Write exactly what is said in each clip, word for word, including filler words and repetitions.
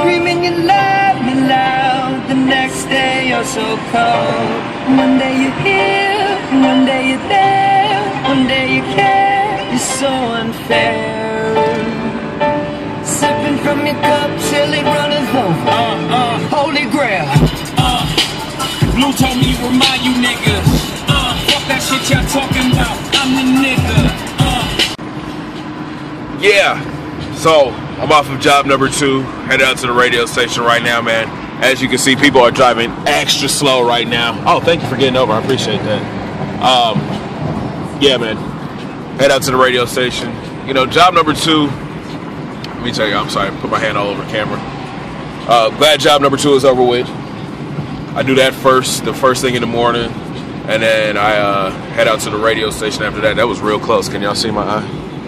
screaming you love me loud. The next day you're so cold. One day you're here, one day you're there, one day you care. You're so unfair. Sipping from your cup till it runneth over. Uh, uh, Holy Grail. Uh, Blue told me to remind you niggas. Uh, fuck that shit y'all talking about. I'm the nigga. Uh. Yeah. So I'm off of job number two. Headed out to the radio station right now, man. As you can see, people are driving extra slow right now. Oh, thank you for getting over. I appreciate that. Um, yeah, man. Head out to the radio station. You know, job number two. Let me tell you, I'm sorry, put my hand all over camera. Uh, glad job number two is over with. I do that first, the first thing in the morning, and then I uh, head out to the radio station after that. That was real close. Can y'all see my eye?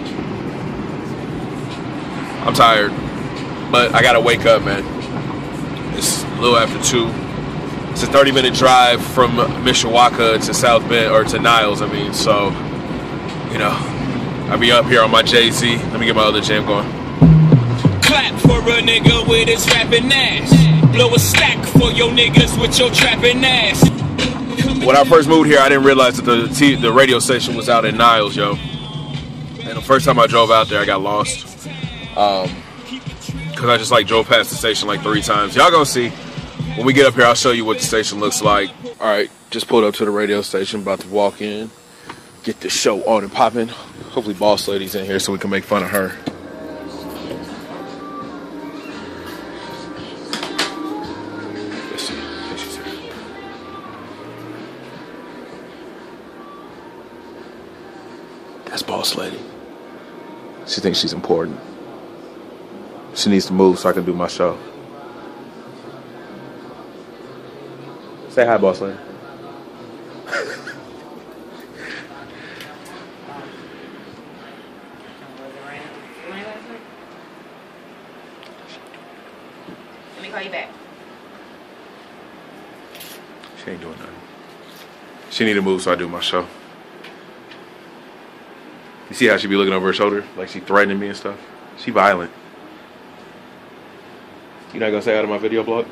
I'm tired, but I gotta wake up, man. It's a little after two. It's a thirty minute drive from Mishawaka to South Bend, or to Niles, I mean, so, you know, I'll be up here on my Jay Z. Let me get my other jam going. Clap for a nigga with his rapping ass. Blow a stack for your niggas with your trapping ass. When I first moved here, I didn't realize that the t the radio station was out in Niles, yo. And the first time I drove out there, I got lost. Um, cause I just like drove past the station like three times. Y'all gonna see when we get up here. I'll show you what the station looks like. All right, just pulled up to the radio station. About to walk in, get the show on and popping. Hopefully, Boss Lady's in here so we can make fun of her. Let's see. I think she's here. That's Boss Lady. She thinks she's important. She needs to move so I can do my show. Say hi, Boss Lady. Let me call you back. She ain't doing nothing. She need to move so I do my show. You see how she be looking over her shoulder? Like she threatening me and stuff? She violent. You not gonna say hi to my video blog?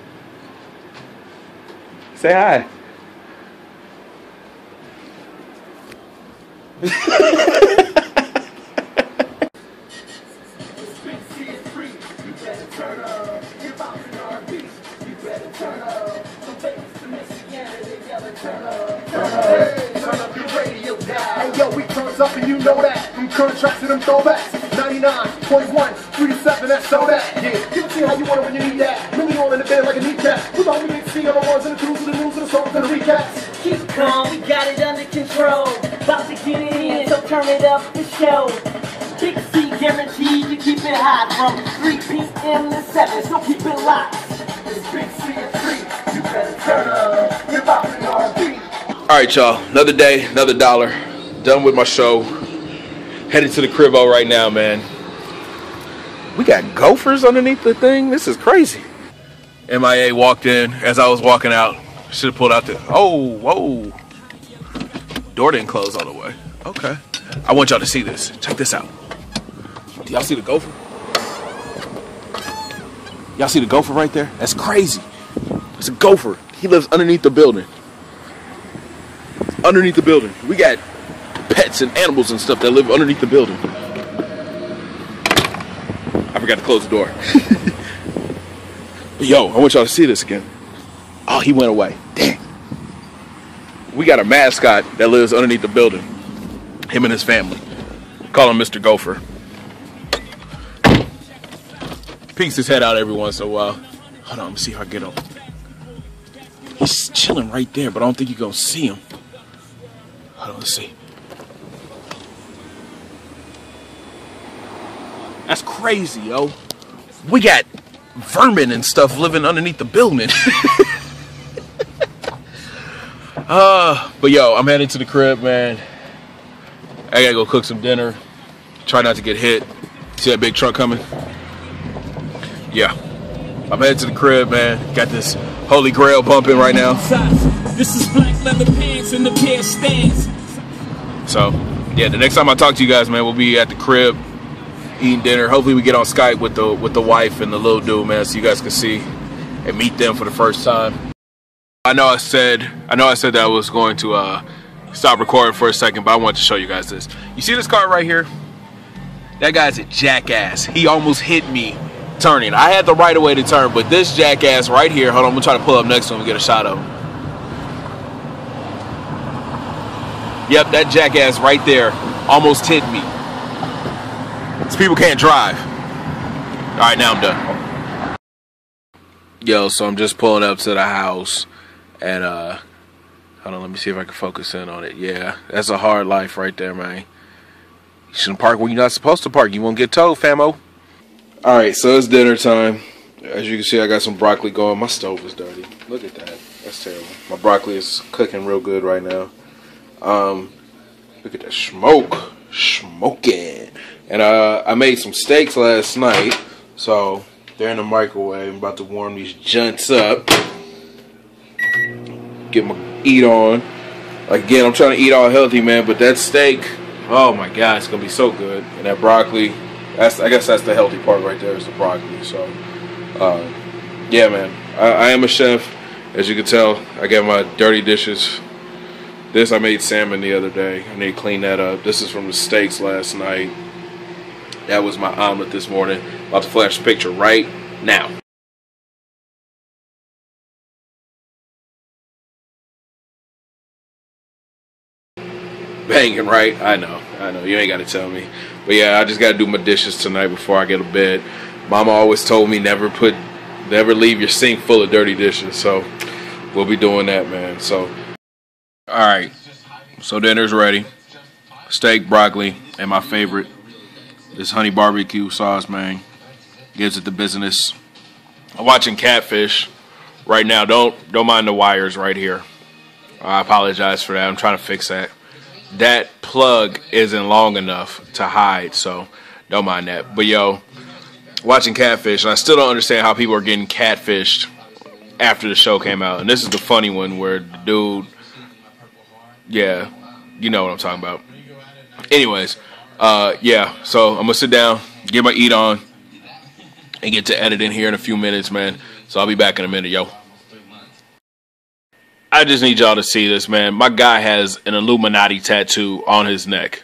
Say hi. Hey yo, we turns up and you know that. Them contracts and them throwbacks. ninety-nine point one, three to seven, that's so that. Yeah, you can see how you want it when you need that. Really all in the bed like a kneecap. With all the mixed C on the ones and the twos and the news and the songs and the recaps. Keep calm, we got it under control. About to get it in, so turn it up the show. Big C guaranteed to keep it hot from three P M to seven, so keep it locked. It's Big C and three, you better turn up. Hip hop and R and B. All right, y'all. Another day, another dollar. Done with my show. Headed to the cribbo right now, man. We got gophers underneath the thing. This is crazy. M I A walked in as I was walking out. Should have pulled out the. Oh, whoa. Door didn't close all the way. Okay. I want y'all to see this. Check this out. Do y'all see the gopher? Y'all see the gopher right there? That's crazy. It's a gopher. He lives underneath the building. Underneath the building. We got pets and animals and stuff that live underneath the building. I forgot to close the door. Yo, I want y'all to see this again. Oh, he went away. Dang. We got a mascot that lives underneath the building. Him and his family. Call him Mister Gopher. Peeks his head out every once in a while. Hold on, let me see how I get him. He's chilling right there, but I don't think you're gonna see him. Hold on, let's see. That's crazy, yo. We got vermin and stuff living underneath the building. uh, but yo, I'm heading to the crib, man. I gotta go cook some dinner. Try not to get hit. See that big truck coming? Yeah. I'm headed to the crib, man. Got this Holy Grail bumping right now. This is black leather pants and the pair stands. So, yeah, the next time I talk to you guys, man, we'll be at the crib. eating dinner. Hopefully we get on Skype with the with the wife and the little dude, man, so you guys can see and meet them for the first time. I know I said I know I said that I was going to uh, stop recording for a second, but I wanted to show you guys this. You see this car right here? That guy's a jackass. He almost hit me turning. I had the right of way to turn, but this jackass right here, hold on, I'm gonna try to pull up next to him and get a shot of him. Yep, that jackass right there almost hit me. These people can't drive. All right, now I'm done. Yo, so I'm just pulling up to the house, and uh, hold on, let me see if I can focus in on it. Yeah, that's a hard life right there, man. You shouldn't park where you're not supposed to park. You won't get towed, famo. All right, so it's dinner time. As you can see, I got some broccoli going. My stove is dirty. Look at that. That's terrible. My broccoli is cooking real good right now. Um, look at that smoke. Smoking. And uh, I made some steaks last night, so they're in the microwave. I'm about to warm these junts up. Get my eat on. Again, I'm trying to eat all healthy, man, but that steak, oh my God, it's gonna be so good. And that broccoli, that's I guess that's the healthy part right there, is the broccoli. So, uh, yeah, man, I, I am a chef, as you can tell. I got my dirty dishes. This I made salmon the other day. I need to clean that up. This is from the steaks last night. That was my omelet this morning. About to flash the picture right now. Banging, right? I know, I know. You ain't got to tell me. But yeah, I just got to do my dishes tonight before I get to bed. Mama always told me never put, never leave your sink full of dirty dishes. So we'll be doing that, man. So, all right. So dinner's ready. Steak, broccoli, and my favorite, this honey barbecue sauce, man. Gives it the business. I'm watching Catfish right now. Don't don't mind the wires right here. I apologize for that. I'm trying to fix that. That plug isn't long enough to hide, so don't mind that. But yo, watching Catfish, and I still don't understand how people are getting catfished after the show came out. And this is the funny one where the dude, yeah, you know what I'm talking about. Anyways, uh, yeah, so I'm gonna sit down, get my eat on, and get to editing here in a few minutes, man. So I'll be back in a minute, yo. I just need y'all to see this, man. My guy has an Illuminati tattoo on his neck.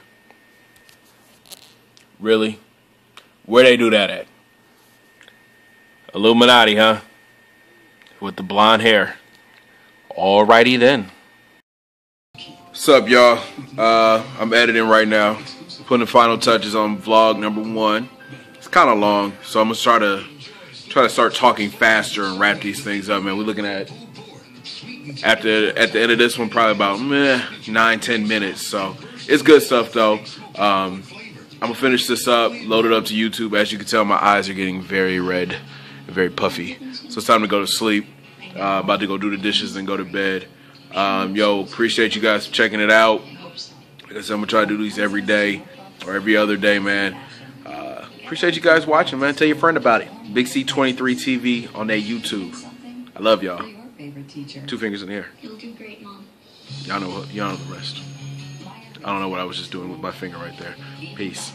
Really? Where they do that at? Illuminati, huh? With the blonde hair. Alrighty then. What's up, y'all? Uh, I'm editing right now. Putting the final touches on vlog number one. It's kind of long, so I'm gonna try to try to start talking faster and wrap these things up, man. We're looking at after at the end of this one, probably about meh, nine, ten minutes. So it's good stuff, though. Um, I'm gonna finish this up, load it up to YouTube. As you can tell, my eyes are getting very red, and very puffy. So it's time to go to sleep. Uh, about to go do the dishes and go to bed. Um, yo, appreciate you guys for checking it out. Like I said, I'm gonna try to do these every day or every other day, man. Uh, appreciate you guys watching, man. Tell your friend about it. Big C twenty-three T V on that YouTube. I love y'all. Two fingers in the air. You'll do great, Mom. Y'all know, y'all know the rest. I don't know what I was just doing with my finger right there. Peace.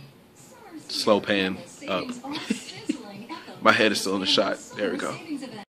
Slow pan up. My head is still in the shot. There we go.